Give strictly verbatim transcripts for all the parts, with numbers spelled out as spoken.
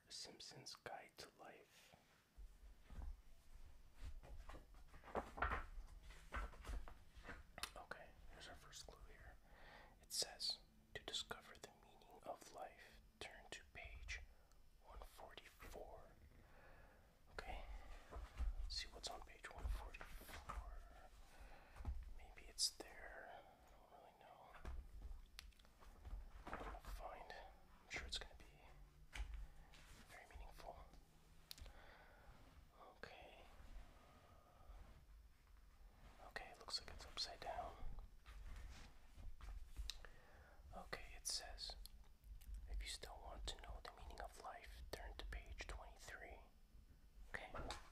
Simpson's Guide to Life. Okay, here's our first clue here. It says, to discover the meaning of life, turn to page one forty-four. Okay, let's see what's on page one forty-four. Maybe it's there. I don't really know. I'm gonna find. I'm sure it's gonna be very meaningful. Okay. Okay, it looks like it's upside down. Okay, it says, if you still want to know the meaning of life, turn to page twenty-three. Okay.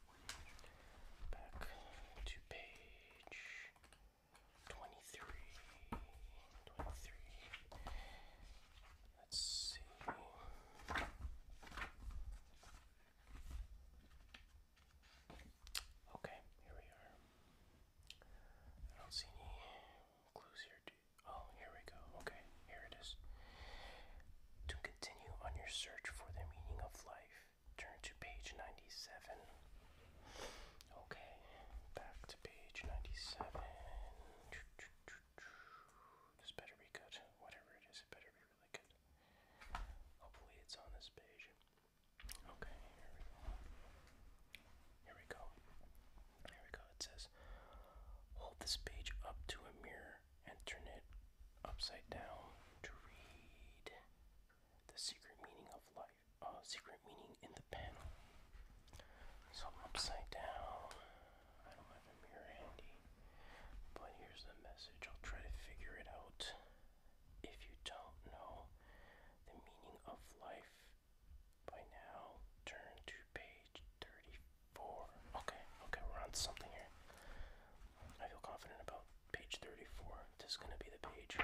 Back to page twenty-three. twenty-three. Let's see. Okay, here we are. I don't see any clues here. Do oh, here we go. Okay, here it is. To continue on your search for the meaning of life, turn to page ninety-seven. Okay, back to page ninety-seven. This better be good. Whatever it is, it better be really good. Hopefully it's on this page. Okay, here we go. Here we go. Here we go. It says, hold this page up to a mirror and turn it upside down to read the secret meaning of life. Uh, secret meaning in the panel. So I'm upside down. I don't have a mirror handy. But here's the message. I'll try to figure it out. If you don't know the meaning of life by now, turn to page thirty-four. Okay, okay, we're on to something here. I feel confident about page thirty-four. This is gonna be the page.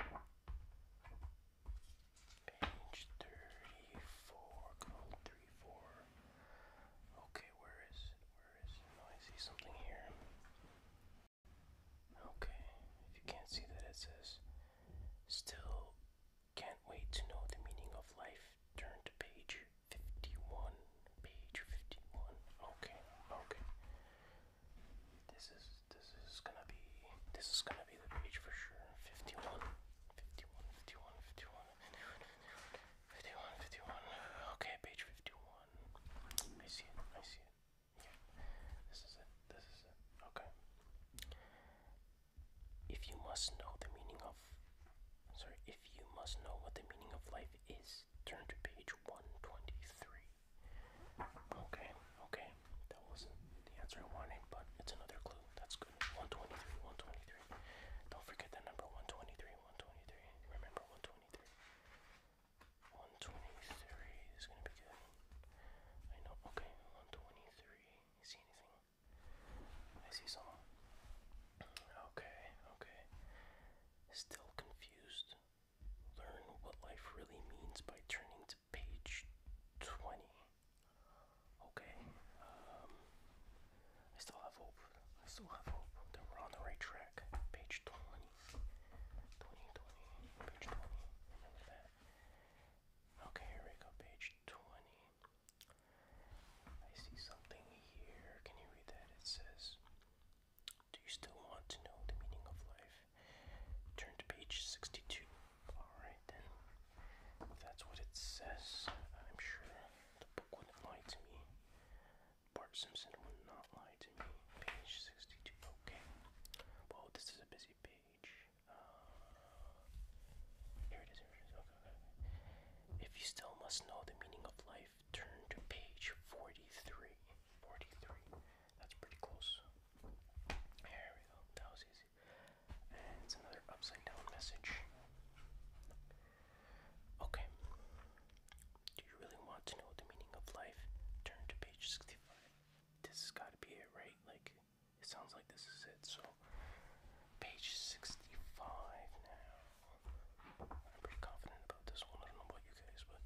Page thirty-four, code thirty-four. Okay, where is it? Where is it? Oh, I see something here. Okay, if you can't see that, it says, still can't wait to know the meaning of life. Turn to page fifty-one. Page fifty-one. Okay, okay. This is this is gonna be this is gonna be the page for sure. fifty-one. fifty-one, fifty-one, fifty-one, fifty-one, fifty-one. Okay, page fifty-one. I see it. I see it. Yeah. This is it. This is it. Okay. If you must know the meaning of sorry, if you must know what the meaning of life is, turn to page one twenty-three. Okay, okay. That wasn't the answer I wanted, but it's another clue. That's good. one twenty-three, one twenty-three. Don't forget that number one twenty-three, one twenty-three. Remember one twenty-three. one twenty-three is gonna be good. I know. Okay, one twenty-three. You see anything? I see some. Okay, okay. Still confused? Learn what life really means by turning to page twenty. Okay, um, I still have hope. I still have hope that we're on the right track. Page twenty. twenty, twenty. Page twenty. Remember that. Okay, here we go. Page twenty. I see something here. Can you read that? It says, do you still want to know the meaning of life? Turn to page sixty-two. Alright then. If that's what it says, I'm sure the book wouldn't lie to me. Bart Simpson would not lie to me. Page sixty-two. Okay. Whoa, this is a busy page. Uh, here it is. Here it is. Okay, okay, okay. If you still must know the meaning of life, turn to page forty-three. forty-three. That's pretty close. There we go. That was easy. And it's another upside down message. Okay. Do you really want to know the meaning of life? Turn to page sixty-five. This has got to be it, right? Like, it sounds like this is it. So, page sixty-five now. I'm pretty confident about this one. I don't know about you guys, but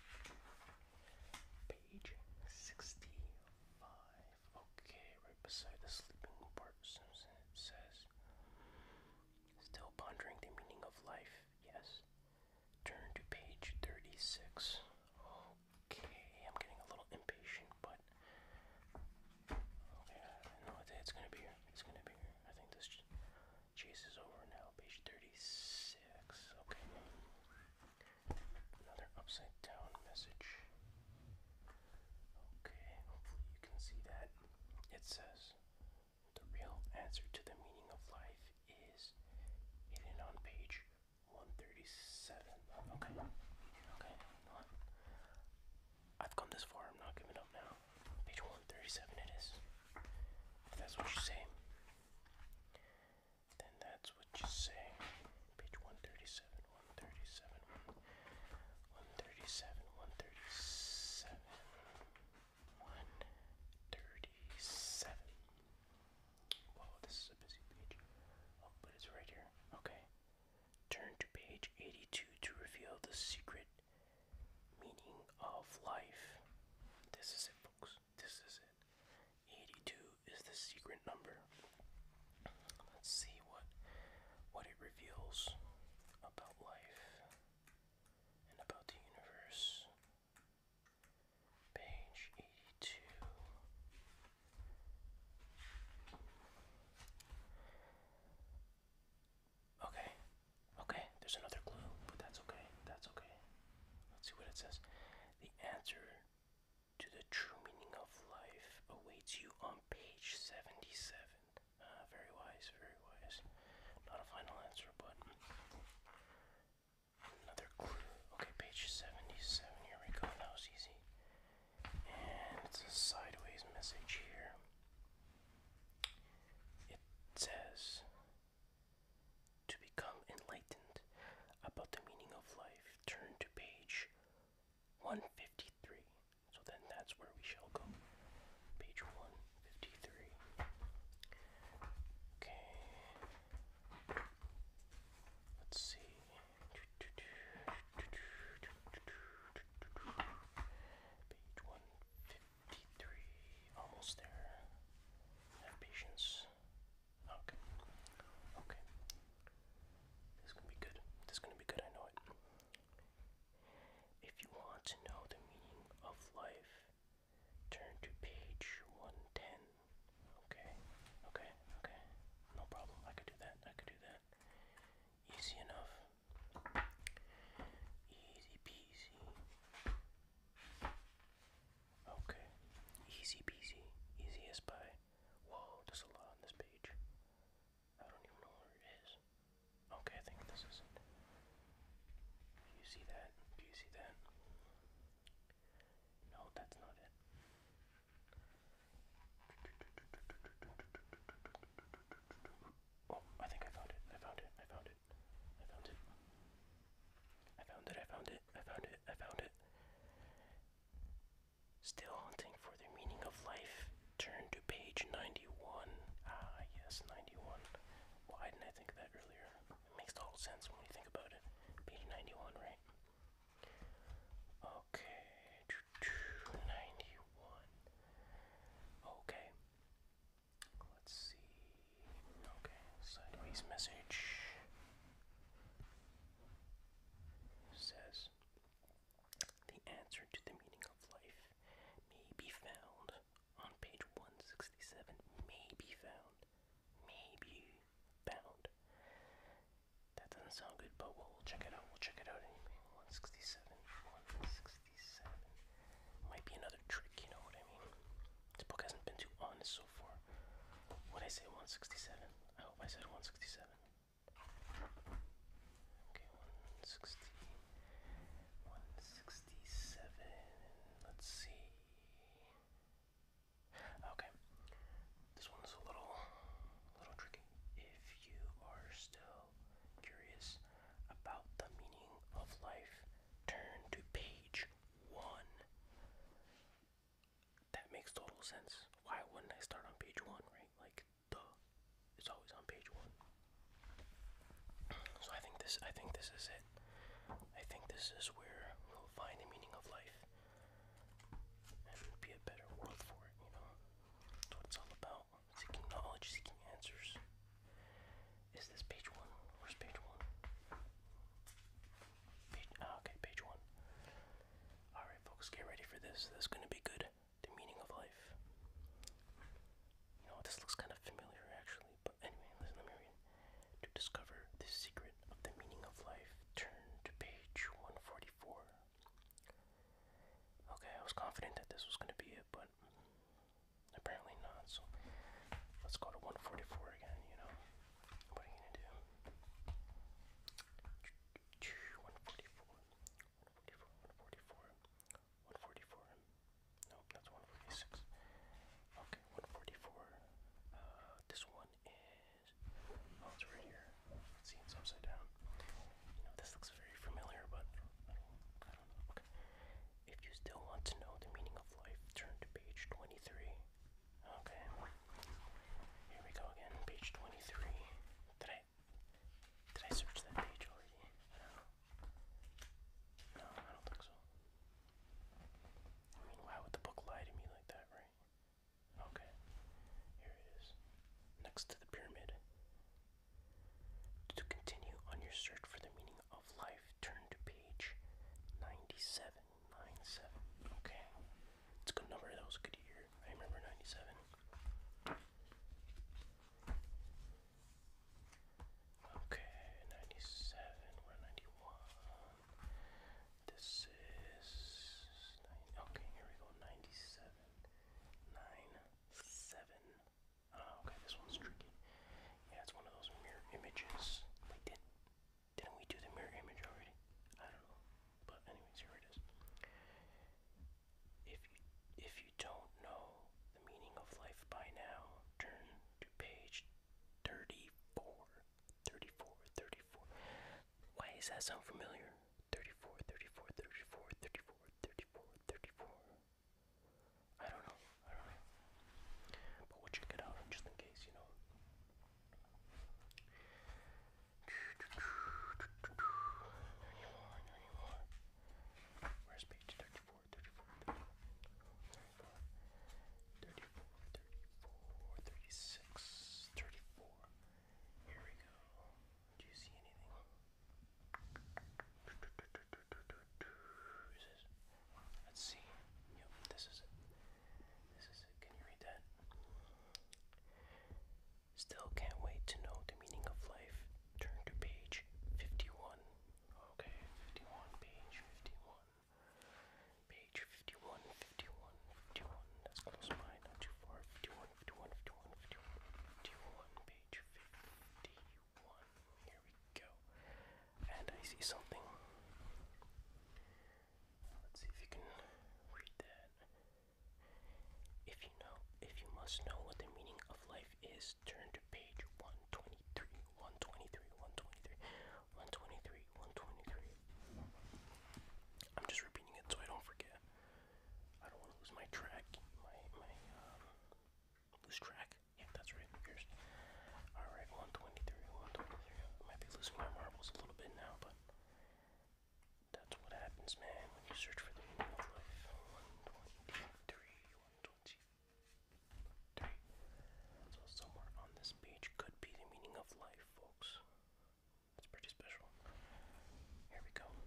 page sixty-five. Okay, right beside the sleeping Bart Simpson, it says, still pondering the meaning of life. it says the real answer to the meaning of life is hidden on page one thirty-seven. Okay, okay, hold on. I've come this far, I'm not giving up now. Page one thirty-seven it is. If that's what you say, then that's what you say. Page one thirty-seven, one thirty-seven, one thirty-seven, one thirty-seven, one thirty-seven. Whoa, this is a busy page. Oh, but it's right here. Okay. Turn to page eighty-two to reveal the secret meaning of life. This is it, folks. This is it. eighty-two is the secret number. Let's see what what it reveals about life and about the universe. Page eighty-two. Okay. Okay, there's another clue, but that's okay. That's okay. Let's see what it says. The answer to the true meaning of life awaits you on page seventy-seven. Uh, very wise, very wise. Not a final answer, but another clue. Okay, page seventy-seven. Here we go. Now it's easy. And it's a sideways message here. It says, to become enlightened about the meaning of life, turn to page one fifty-three. So then that's where we shall go. Page one fifty-three. Okay. Let's see. Page one fifty-three. Almost there. Have patience. Okay. Okay. This is gonna be good. This is gonna be good, I know it. If you want to know the meaning of life, turn to page one ten. Okay, okay, okay. No problem. I could do that. I could do that. Easy enough. Easy peasy. Okay. Easy peasy. Easy as pie. Whoa, there's a lot on this page. I don't even know where it is. Okay, I think this is it. Do you see that? Do you see that? No, that's not it. Oh, I think I found it. I found it. I found it. I found it. I found it. I found it. I found it. I found it. Still hunting for the meaning of life. Turn to page ninety-one. Ah, yes, ninety-one. Why didn't I think of that earlier? It makes total sense when you think about it. Page ninety-one, right? Okay. ninety-one. Okay. Let's see. Okay. Sideways message says, the answer to the meaning of life may be found on page one sixty-seven. May be found. May be found. That doesn't sound good, but we'll check it out. We'll check it out anyway. one sixty-seven. one sixty-seven. Might be another trick, you know what I mean? This book hasn't been too honest so far. What did I say, one sixty-seven? I hope I said one sixty-seven. Okay, one sixty. one sixty-seven. Let's see. Okay. This one is a little, little tricky. If you are still curious about the meaning of life, turn to page one. That makes total sense. Why wouldn't I start on page one, right? Like, duh. It's always on page one. So I think this I think this is it. I think this is where we'll find the meaning of life and be a better world for it, you know. That's what it's all about. Seeking knowledge, seeking answers. Is this page one? Where's page one? Page ah, okay, page one. Alright folks, get ready for this. This is gonna be good. The meaning of life. You know, this looks kind of familiar actually, but anyway, listen, let me read. To discover the secret of the meaning of life, turn to page one forty-four. Okay, I was confident that this was going to be it, but apparently not. So let's go to one forty-four again, you know. What are you gonna do? one forty-four, one forty-four, one forty-four. Nope, that's one forty-six. Okay, one forty-four. Uh, this one is, oh, it's right here. Let's see, it's upside down. You know, this looks very familiar, but I don't, I don't know. Okay. If you still want to know the meaning of life, turn to page twenty-three. Okay. Here we go again, page twenty-three. Did I did I search that page already? I don't know. No, I don't think so. I mean, why would the book lie to me like that, right? Okay. Here it is. Next to the pyramid. To continue on your search for the meaning of life, turn to page ninety-seven. ninety-seven. Okay. It's a good number. That was a good year. I remember ninety-seven. Okay, ninety-seven. We're ninety-one. This is nine. Okay, here we go. ninety-seven. nine. seven. Oh, okay, this one's tricky. Yeah, it's one of those mirror images. Like, did, didn't we do the mirror image already? I don't know. But anyways, here it is. If you if you don't know the meaning of life by now, turn to page thirty-four. thirty-four, thirty-four. Why does that sound familiar? thirty-four, thirty-four, thirty-four, thirty-four, thirty-four, thirty-four. I don't know. I don't know. But we'll check it out just in case, you know. Where's page thirty-four, thirty-four, thirty-four, thirty-four, thirty-four, thirty-six, thirty-four. Here we go. Do you see anything? Who's this? Let's see. Yep, this is it. This is it. Can you read that? Still can't wait to know the meaning of life. Turn to page fifty-one. Okay, fifty-one, page fifty-one. Page fifty-one, fifty-one, fifty-one. That's close by, not too far. fifty-one, fifty-one, fifty-one, fifty-one, fifty-one, page fifty-one. Here we go. And I see something. Let's see if you can read that. If you know, if you must know what the meaning of life is, turn to page one twenty-three, one twenty-three, one twenty-three, one twenty-three, one twenty-three. I'm just repeating it so I don't forget. I don't want to lose my track, my, my, um, lose track. Yeah, that's right, here's. Alright, one twenty-three, one twenty-three. I might be losing my marbles a little bit now, but that's what happens, man, when you search for the meaning of life. one twenty-three, one twenty-three. So somewhere on this page could be the meaning of life, folks. That's pretty special. Here we go.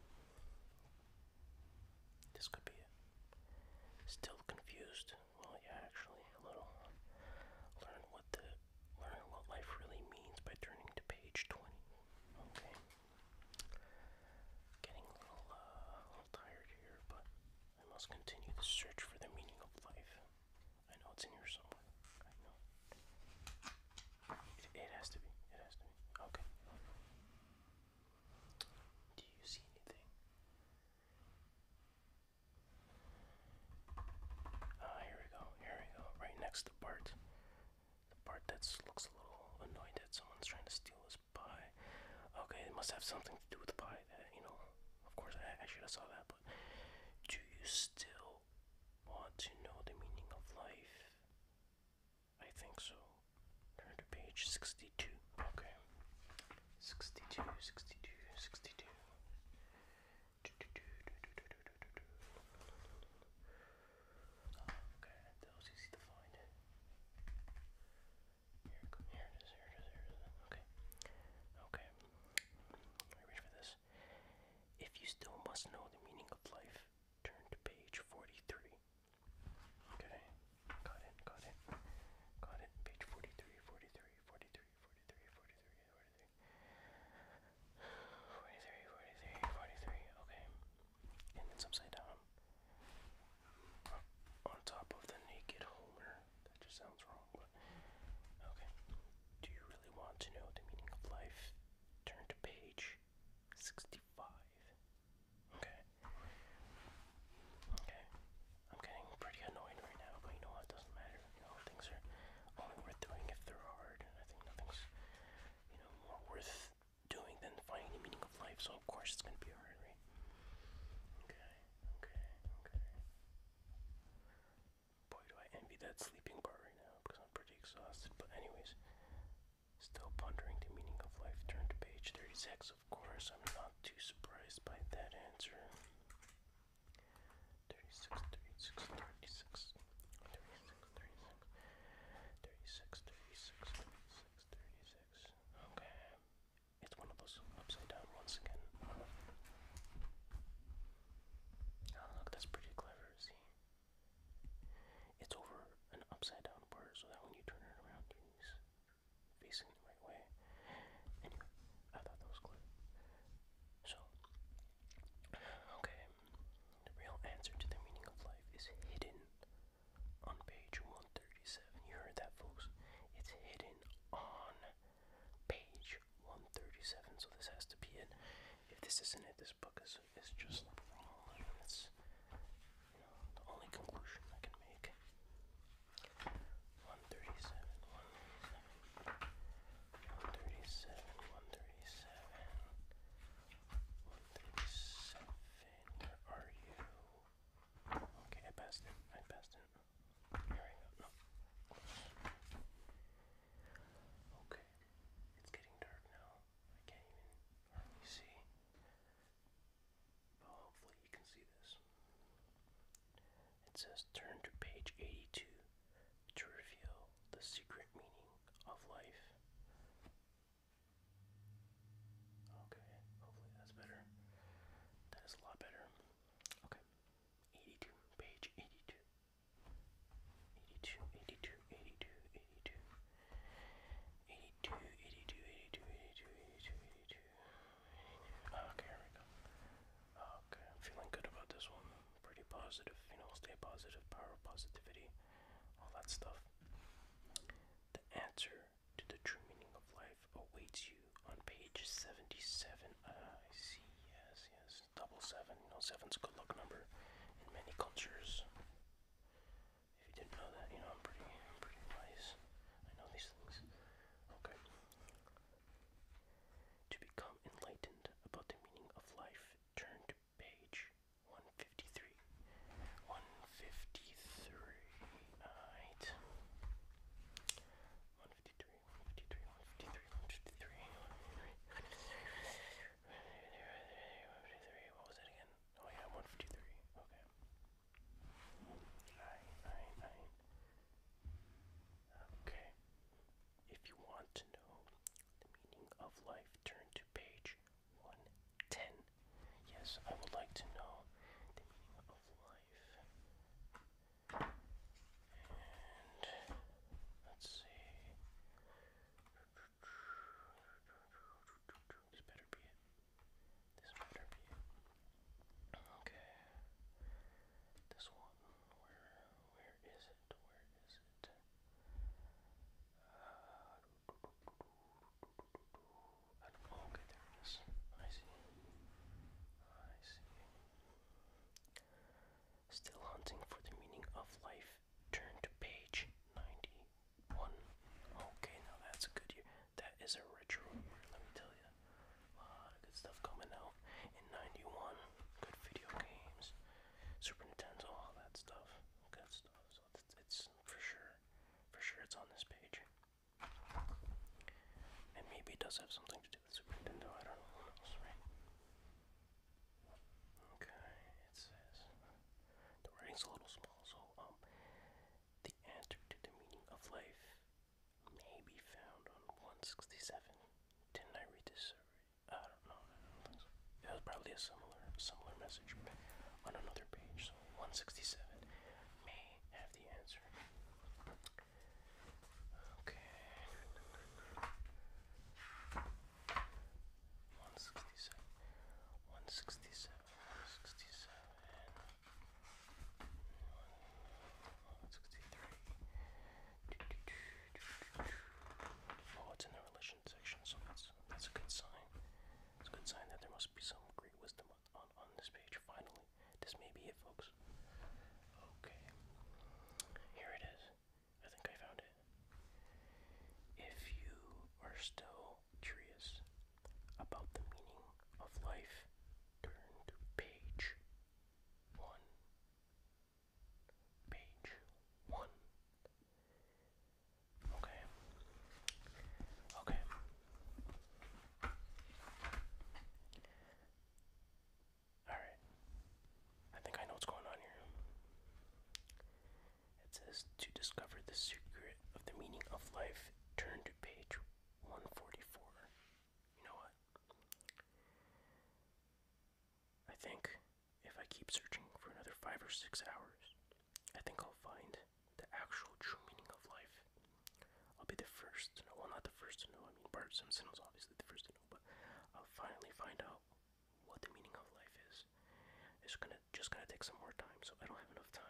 This could be it. Still confused? Well, yeah, actually, a little. Learn what the learn what life really means by turning to page twenty. Okay. Getting a little, uh, a little tired here, but I must continue the search for the meaning of life. I know it's in here somewhere. I know. It, it has to be. It has to be. Okay. Do you see anything? Ah, here we go. Here we go. Right next to Bart. The Bart that looks a little annoyed that someone's trying to steal his pie. Okay, it must have something to do with the pie. That, you know, of course, I, I should have saw that. But do you still want to know the meaning of life? I think so. Turn to page sixty-two. Okay. sixty-two, sixty-two, sixty-two. Okay, that was easy to find. Here, here it is, here it is, here it is. Okay. Okay. Are you ready for this? If you still must know the meaning of life, turn to page forty-three. Okay. Got it, got it. Got it. Page forty-three, forty-three, forty-three, forty-three, forty-three, forty-three. forty-three, forty-three, forty-three. Okay. And it's upside down. On top of the naked Homer. That just sounds wrong. course it's gonna be hard, right? Okay, okay, okay. Boy, do I envy that sleeping part right now because I'm pretty exhausted. But anyways, still pondering the meaning of life. Turn to page thirty-six. Of course, I'm not too surprised by that answer. thirty-six, thirty-six, thirty-six, thirty-six, thirty-six, thirty-six, thirty-six, thirty-six. Okay. It's one of those upside down ones again. Oh, look, that's pretty clever, see? It's over an upside down word so that when you turn it around, you're facing the right way. Anyway, I thought that was clever. So, okay. The real answer to the meaning of life is hidden on page one thirty-seven. You heard that, folks? It's hidden on page one thirty-seven, so this has to be it. If this isn't it, this book is, is just wrong. That's, you know, the only conclusion I can make. one thirty-seven, one thirty-seven, one thirty-seven, one thirty-seven, where are you? Okay, I passed it, I passed it. Here I go, no. Okay, it's getting dark now. I can't even hardly see. But hopefully you can see this. It says turn to page eighty-two to reveal the secret meaning of life. Okay, hopefully that's better. That is a lot better. Okay, eighty-two, page eighty-two. eighty-two, eighty-two, eighty-two, eighty-two. eighty-two, eighty-two, eighty-two, eighty-two, eighty-two, eighty-two. Okay, here we go. Okay, I'm feeling good about this one. Pretty positive, you know, stay positive, power of positivity, all that stuff. The answer to the true meaning of life awaits you on page seventy-seven. Uh, I see, yes, yes. Double seven, you know, seven's a good luck number in many cultures. If you didn't know that, you know, I'm pretty, I'm pretty wise. I know these things. Okay. To become enlightened about the meaning of life, turn to page one fifty-three. one fifty-three. Alright. one fifty-three, one fifty-three, one fifty-three, one fifty-three. What was it again? Oh yeah, one fifty-three. Okay. Alright, alright, alright. Okay. If you want to know the meaning of life, turn to page one ten. Yes, I would like to know the meaning of life. And let's see. This better be it. This better be it. Okay. This one. Where where is it? Where is it? Uh, I don't know. Okay, there it is. I see. I see. Still hunting for the meaning of life. Turn to page ninety-one. Okay, now that's a good year. That is a retro year, let me tell you. A lot of good stuff coming out in ninety-one. Good video games, Super Nintendo, all that stuff. Good stuff. So it's, it's for sure, for sure it's on this page. And maybe it does have something to do with Super Nintendo. I don't know. Who knows, right? Okay, it says the writing's a little small, so um, the answer to the meaning of life may be found on one sixty-seven. Didn't I read this already? I don't know. I don't think so. It was probably a similar, similar message on another page. So one sixty-seven may have the answer. Okay. one sixty-seven. one sixty-seven. one sixty-seven. one sixty-three. Oh, it's in the religion section, so that's that's a good sign. It's a good sign that there must be some great wisdom on, on, on this page. Finally, this may be it, folks. life, turn to page one forty-four. You know what? I think if I keep searching for another five or six hours, I think I'll find the actual true meaning of life. I'll be the first to know. Well, not the first to know. I mean, Bart Simpson was obviously the first to know, but I'll finally find out what the meaning of life is. It's gonna just gonna take some more time, so I don't have enough time